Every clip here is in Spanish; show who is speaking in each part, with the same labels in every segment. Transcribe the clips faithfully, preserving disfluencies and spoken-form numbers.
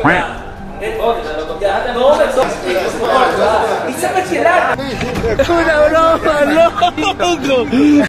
Speaker 1: Ya, no, no, y sabes que la una broma, loco.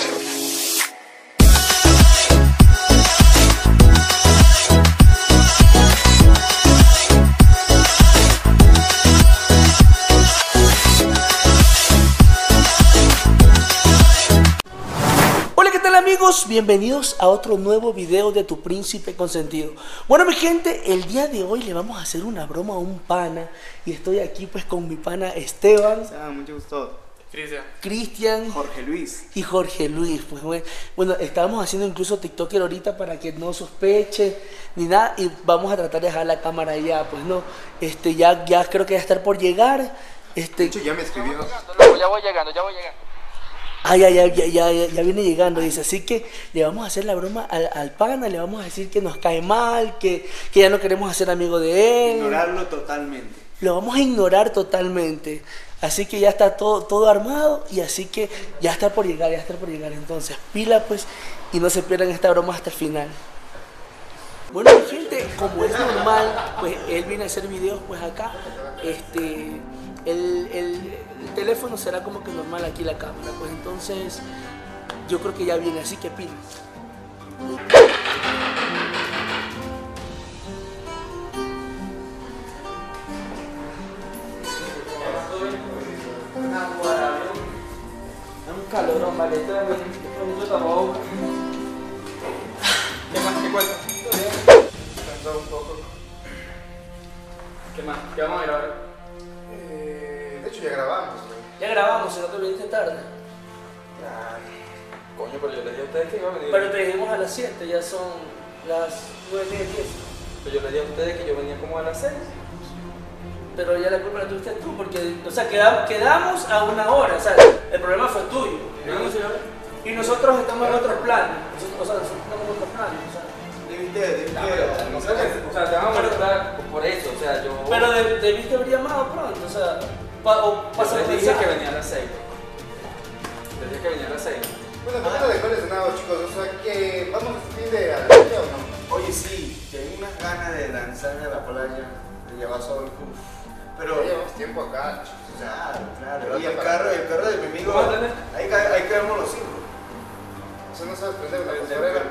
Speaker 1: Amigos, bienvenidos a otro nuevo video de Tu Príncipe Consentido. Bueno, mi gente, el día de hoy le vamos a hacer una broma a un pana. Y estoy aquí pues con mi pana Esteban.
Speaker 2: Ah, mucho gusto.
Speaker 3: Cristian.
Speaker 1: Cristian.
Speaker 2: Jorge Luis.
Speaker 1: Y Jorge Luis. Pues bueno, bueno, estábamos haciendo incluso TikToker ahorita para que no sospeche ni nada. Y vamos a tratar de dejar la cámara ya, pues no. Este, ya, ya creo que va a estar por llegar. Este,
Speaker 2: De hecho, ya me escribió.
Speaker 3: Ya voy llegando, ya voy llegando.
Speaker 1: Ah, ya, ya, ya, ya, ya viene llegando, dice. Así que le vamos a hacer la broma al, al pana, le vamos a decir que nos cae mal, que, que ya no queremos hacer amigo de él.
Speaker 2: Ignorarlo totalmente.
Speaker 1: Lo vamos a ignorar totalmente. Así que ya está todo, todo armado y así que ya está por llegar, ya está por llegar. Entonces, pila pues y no se pierdan esta broma hasta el final. Bueno, mi gente, como es normal, pues él viene a hacer videos pues acá. Este, el, el, el teléfono será como que normal aquí la cámara, pues entonces yo creo que ya viene, así que pila. Un calorón, vale, esto es mucho trabajo.
Speaker 3: ¿Qué más? ¿Qué cuenta? Cansado un poco. ¿Qué más? ¿Qué vamos a grabar?
Speaker 2: Eh, de hecho, ya grabamos.
Speaker 1: Ya grabamos, si no te viniste tarde.
Speaker 3: Ay, coño, pero yo les dije a ustedes que iba a venir.
Speaker 1: Pero te dijimos a las siete, ya son las nueve, diez.
Speaker 3: Pero yo les dije a ustedes que yo venía como a las seis.
Speaker 1: Pero ya la culpa la tuviste tú, porque, o sea, quedamos, quedamos a una hora, o sea, el problema fue tuyo.
Speaker 3: ¿No?
Speaker 1: Y nosotros estamos en otros planes, nosotros, o sea, nosotros estamos en otros planes, o sea.
Speaker 2: Debiste, debiste.
Speaker 3: No, pero, no sé, o sea, te vamos a molestar por eso, o sea, yo...
Speaker 1: Pero de, debiste haber llamado pronto, o sea, pa, o pasar
Speaker 3: les
Speaker 1: el
Speaker 3: dije
Speaker 1: mensaje.
Speaker 3: que venía a las seis. Les dije que venía a las seis.
Speaker 2: Bueno, poquito de cuál es nada, chicos. O sea, que vamos a fin de a la playa o no. Oye, sí, tengo unas ganas de lanzarme a la playa, de llevar sol. Uf. Pero ya llevamos tiempo acá, chicos. Claro, claro. Y el carro, el carro de mi amigo. Ahí, ahí quedamos los cinco. O sea, no sabes prender una cotorera.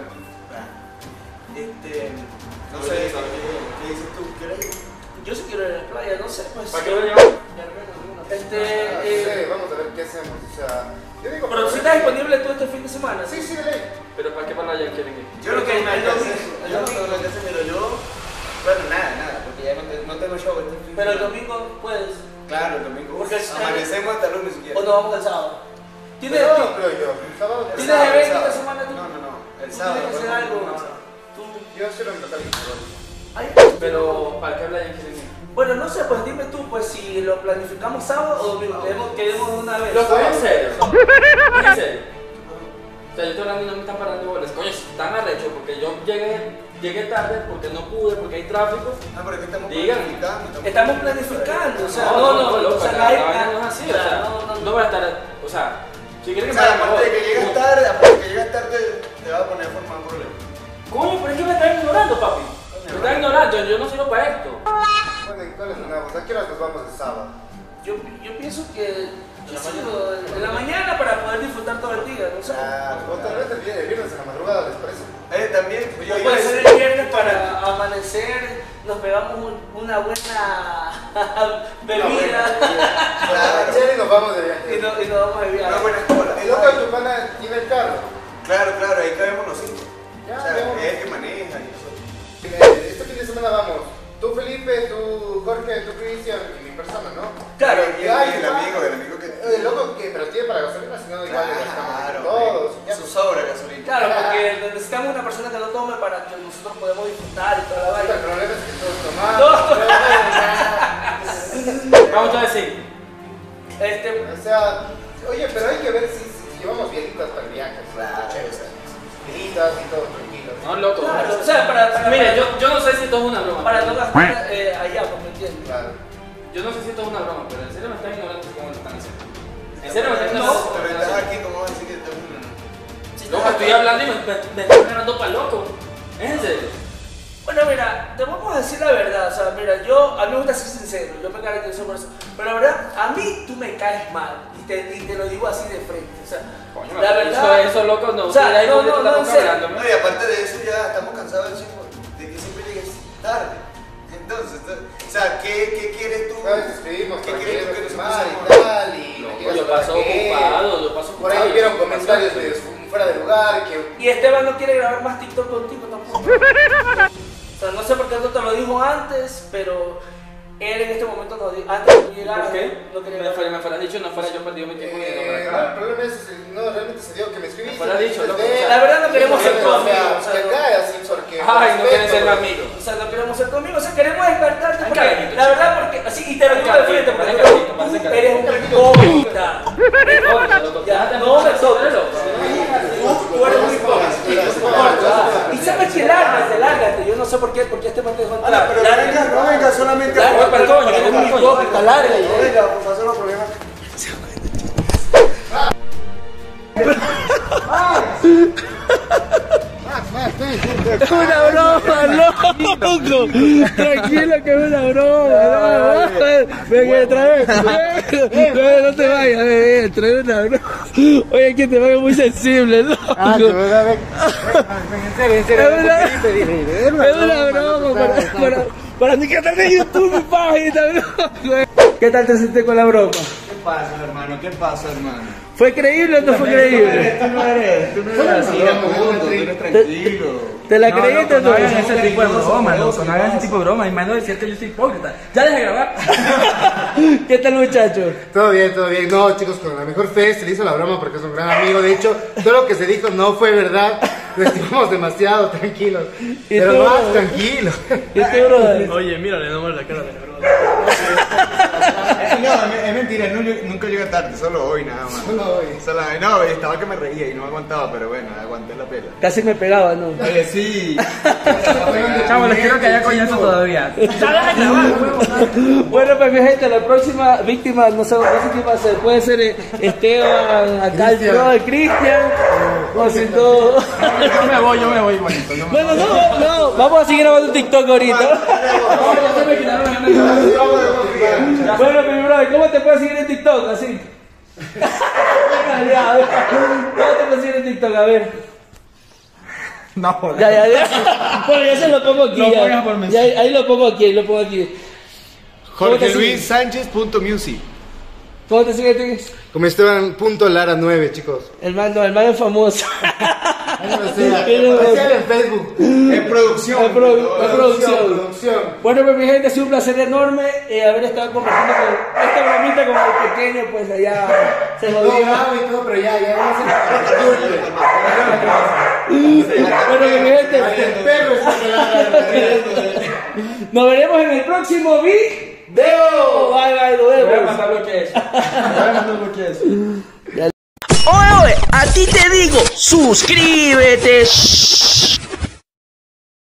Speaker 2: Este. No sé, ¿qué dices tú? ¿Quieres ir?
Speaker 1: Yo sí quiero ir a la playa, no sé, pues.
Speaker 3: ¿Para qué lo llevamos?
Speaker 1: Este,
Speaker 2: Ah,
Speaker 1: eh,
Speaker 2: no sé, vamos a ver qué hacemos. O sea, yo digo.
Speaker 1: pero si estás disponible tú este fin de semana.
Speaker 2: Sí, sí, dale.
Speaker 3: ¿Pero para qué playa quieren ir?
Speaker 2: Yo no tengo nada que hacer. Yo no tengo nada que hacer, pero yo. Bueno, nada, nada, porque ya no, te, no tengo show este fin de
Speaker 1: Pero el
Speaker 2: semana.
Speaker 1: domingo puedes.
Speaker 2: Claro, el domingo.
Speaker 1: Porque
Speaker 2: Uf, amanecemos hasta el lunes si
Speaker 1: O
Speaker 2: quieres.
Speaker 1: nos vamos el sábado. ¿Tienes,
Speaker 2: No,
Speaker 1: tú-
Speaker 2: creo yo. El sábado. el
Speaker 1: ¿Tienes
Speaker 2: sábado, el
Speaker 1: evento
Speaker 2: sábado.
Speaker 1: esta semana tú?
Speaker 2: No, no, no. El
Speaker 1: tú
Speaker 2: sábado.
Speaker 1: tienes que hacer
Speaker 2: bueno,
Speaker 1: algo?
Speaker 2: una hora.
Speaker 1: Tú.
Speaker 2: Yo cierro mi local.
Speaker 1: Ay,
Speaker 3: Pero, ¿para qué playa quieren ir?
Speaker 1: bueno, no sé, pues dime tú, pues si lo planificamos sábado o domingo, queremos, queremos de una vez.
Speaker 3: Loco, ¿en serio? ¿En serio? O sea, yo estoy hablando y no me están parando bolas. Coño, están arrechos porque yo llegué, llegué tarde porque no pude, porque hay tráfico.
Speaker 2: Ah, pero es que estamos
Speaker 3: Digan.
Speaker 2: planificando.
Speaker 1: Estamos planificando, o sea,
Speaker 3: No, no, no, loco,
Speaker 1: o sea,
Speaker 3: la,
Speaker 1: hay-
Speaker 3: la vaina no es así, o
Speaker 1: claro,
Speaker 3: sea,
Speaker 1: no, no,
Speaker 3: no voy a estar, o sea, si quieren
Speaker 2: O
Speaker 3: que me
Speaker 2: sea,
Speaker 3: hagan
Speaker 2: aparte de que llegas tarde, aparte de que llegas tarde, te va a poner a formar un problema.
Speaker 3: Coño, pero es que me están ignorando, papi. Me están ignorando, yo no sirvo para esto.
Speaker 2: Bueno, ¿y cuál es una cosa? ¿A qué hora nos vamos el sábado?
Speaker 1: Yo, yo pienso que yo sigo en la mañana para poder disfrutar todo el día, no sé.
Speaker 2: Ah, o tal vez el viernes, el viernes en la madrugada, ¿les parece? Eh, también. Yo
Speaker 1: O
Speaker 2: iba a
Speaker 1: puede
Speaker 2: decir-
Speaker 1: ser el viernes para amanecer, nos pegamos un- una buena bebida
Speaker 2: Claro. Y nos vamos de viaje.
Speaker 1: y, no- y nos vamos de viaje.
Speaker 2: Una buena escuela. El loco de tu pana tiene el carro. Claro, claro, ahí cabemos los cinco.
Speaker 1: Ya,
Speaker 2: o sea,
Speaker 1: vemos.
Speaker 2: es el que maneja y eso. Eh, Este fin de semana vamos. Tú, Felipe, tú, Jorge, tú, Cristian y mi persona, ¿no?
Speaker 1: Claro,
Speaker 2: y,
Speaker 1: y-
Speaker 2: ay,
Speaker 1: y
Speaker 2: el
Speaker 1: el
Speaker 2: amigo, el amigo que. El loco que, pero tiene para gasolina, si no, igual le gastamos
Speaker 4: Claro,
Speaker 2: todos.
Speaker 4: eh, su sobra gasolina.
Speaker 1: Claro, porque necesitamos una persona que no tome para que nosotros podamos disfrutar y toda la
Speaker 2: El
Speaker 1: vaina.
Speaker 2: problema es que todos tomamos.
Speaker 1: Todos
Speaker 3: Vamos a decir,
Speaker 1: Este,
Speaker 2: O sea, oye, pero hay que ver si, si llevamos vielitas para el viaje.
Speaker 4: Claro.
Speaker 2: Vielitas y todo tranquilo.
Speaker 3: no, loco.
Speaker 1: claro, o sea, para, para,
Speaker 3: Mira, yo, yo no sé si esto es una broma.
Speaker 1: para no gastar eh, allá, pues, ¿me entiendes?
Speaker 2: Claro.
Speaker 3: Yo no sé si esto es una broma, pero en serio me están ignorando como lo están haciendo. En serio me están
Speaker 2: No,
Speaker 3: ignorando.
Speaker 2: pero estás aquí, ¿cómo vas a decir que te
Speaker 3: Loco, estoy hablando y me, me, me están agarrando para loco. ¿Es en serio?
Speaker 1: Bueno, mira, te vamos a decir la verdad, o sea, mira, yo, a mí me gusta ser sincero, yo me caracterizo por eso, pero la verdad, a mí tú me caes mal, y te, y te lo digo así de frente, o sea,
Speaker 3: Coño,
Speaker 1: la verdad...
Speaker 3: Eso, eso loco, no,
Speaker 1: o sea,
Speaker 3: mira,
Speaker 1: no, no, no, en serio.
Speaker 3: hablando,
Speaker 2: No, y aparte de eso ya estamos cansados de, siempre- de que siempre llegues tarde. Entonces, o sea, ¿qué, qué quieres tú?
Speaker 4: ¿Sabes? Despedimos,
Speaker 2: ¿Qué quieres tú que nos
Speaker 4: mal
Speaker 2: empecemos?
Speaker 4: y tal, y
Speaker 3: No,
Speaker 4: me digas
Speaker 3: yo
Speaker 4: para
Speaker 3: paso
Speaker 4: qué.
Speaker 3: ocupado, yo paso
Speaker 4: Por ahí
Speaker 3: ocupado,
Speaker 4: vieron
Speaker 3: yo paso
Speaker 4: comentarios
Speaker 3: ocupado.
Speaker 4: de fuera de lugar, que
Speaker 1: Y Esteban no quiere grabar más TikTok contigo tampoco. O sea, no sé por qué no te lo dijo antes, pero él en este momento no dijo, antes de que tú llegaras,
Speaker 3: ¿Por qué?
Speaker 1: no quería
Speaker 3: Me
Speaker 1: grabar.
Speaker 3: fuera, me fuera dicho, no fuera yo perdido mi tiempo yendo para
Speaker 4: Eh,
Speaker 3: acá.
Speaker 4: no, el problema es, no, realmente se dio que me escribiste.
Speaker 3: Me fuera dicho, loco,
Speaker 4: desde-
Speaker 3: o sea,
Speaker 1: la verdad no queremos ser tu
Speaker 4: o
Speaker 1: amigo,
Speaker 4: sea,
Speaker 1: o sea,
Speaker 4: que
Speaker 1: no.
Speaker 4: cae así porque...
Speaker 3: Ay, no quieren ser mi
Speaker 4: respeto,
Speaker 3: amigo.
Speaker 1: O sea, no queremos ser tu amigo, o sea, queremos descartarte
Speaker 3: Ay,
Speaker 1: porque,
Speaker 3: carajito,
Speaker 1: la
Speaker 3: chico.
Speaker 1: verdad, porque, así, y te lo digo de
Speaker 3: Carajito,
Speaker 1: frente,
Speaker 3: parece
Speaker 1: porque
Speaker 3: carajito,
Speaker 1: tú
Speaker 3: parece
Speaker 1: eres un
Speaker 3: carajito.
Speaker 1: hipócrita.
Speaker 3: Coño, loco,
Speaker 1: Ya,
Speaker 3: déjate
Speaker 1: no me
Speaker 3: de
Speaker 1: toques.
Speaker 3: loco.
Speaker 1: Tú eres un hipócrita. Y sabes que lárgate, lárgate, yo no sé por qué, porque este man te dejó entrar.
Speaker 4: Pero no venga, no venga solamente a
Speaker 1: Lárgate,
Speaker 3: para el coño,
Speaker 1: eres un
Speaker 3: para el coño.
Speaker 1: hipócrita, lárgate.
Speaker 4: No venga, por favor, no problema.
Speaker 1: Es una broma, loco. Tranquilo que es una broma. Ven, ven, trae. No, no te vayas, ven, trae una broma. Oye, que te vaya muy sensible, loco.
Speaker 4: Ah, que venga, ven. En serio, en serio.
Speaker 1: Es una-
Speaker 4: ¿qué te dije?
Speaker 1: Es una broma para, para, para mi canal de YouTube, mi página, loco. ¿Qué tal te sentiste con la broma?
Speaker 2: ¿Qué pasa, hermano? ¿Qué pasa, hermano?
Speaker 1: ¿Fue creíble o no fue creíble?
Speaker 2: Tú no eres, tú no eres así, punto, tú eres tranquilo.
Speaker 1: ¿Te la creíste o
Speaker 5: No
Speaker 1: no?
Speaker 5: hagan ese tipo de broma, loco, no hagan ese tipo de broma. Y más no decir que yo soy hipócrita. Ya deja de grabar.
Speaker 1: ¿Qué tal, muchachos?
Speaker 4: Todo bien, todo bien. No, chicos, con la mejor fe se le hizo la broma porque es un gran amigo. De hecho, todo lo que se dijo no fue verdad. Lo estimamos demasiado, tranquilos. Pero
Speaker 1: tú,
Speaker 4: más
Speaker 1: bro?
Speaker 4: tranquilo.
Speaker 1: ¿Y tú, brother?
Speaker 5: Oye, mírale, no me la cara de la
Speaker 2: No, es, es mentira, no, nunca llega tarde, solo hoy nada más.
Speaker 4: Solo hoy.
Speaker 2: Solo, no, estaba que me reía y no me aguantaba, pero bueno, aguanté la pela.
Speaker 1: Casi me pegaba, ¿no?
Speaker 2: Oye, sí.
Speaker 5: Chavo, les quiero que haya coñazo todavía. Ya deja de grabar, huevón.
Speaker 1: Bueno, pues mi gente, la próxima víctima, no sé, no sé quién va a ser. Puede ser eh, Esteban, acá el brother Cristian, o si todo.
Speaker 5: Yo me voy, yo me voy igualito. yo me-
Speaker 1: Bueno, no, no, vamos a seguir grabando TikTok ahorita. Bueno, mi brother, ¿cómo te puedes seguir en TikTok? Así. Ya, a ver. ¿Cómo te puedes seguir en TikTok? A ver.
Speaker 5: No, joder.
Speaker 1: Ya, ya, ya. Bueno, ya se lo pongo aquí.
Speaker 5: Lo
Speaker 1: ya.
Speaker 5: pongas por mensaje.
Speaker 1: Ya, ahí lo pongo aquí, ahí lo pongo aquí. ¿Cómo te
Speaker 2: Jorge
Speaker 1: sigues?
Speaker 2: Luis Sánchez punto music.
Speaker 1: ¿Cómo te sigues?
Speaker 4: Como Esteban punto Lara nueve, chicos.
Speaker 1: El man, no, el man es famoso.
Speaker 4: Aparecer en Facebook.
Speaker 2: En producción.
Speaker 1: Es produ- es producción.
Speaker 4: Producción.
Speaker 1: Bueno, pues mi gente, ha sido un placer enorme eh, haber estado compartiendo con esta bromita con el pequeño, pues allá se
Speaker 4: No
Speaker 1: jodió.
Speaker 4: grabo y todo, pero ya, ya vamos
Speaker 1: Bueno, pues, mi gente,
Speaker 4: El perro está
Speaker 1: nos veremos en el próximo video. Bye, bye, nos
Speaker 3: Voy a
Speaker 1: vemos.
Speaker 3: mandar lo que es.
Speaker 1: Oye, oye, a ti te digo, suscríbete.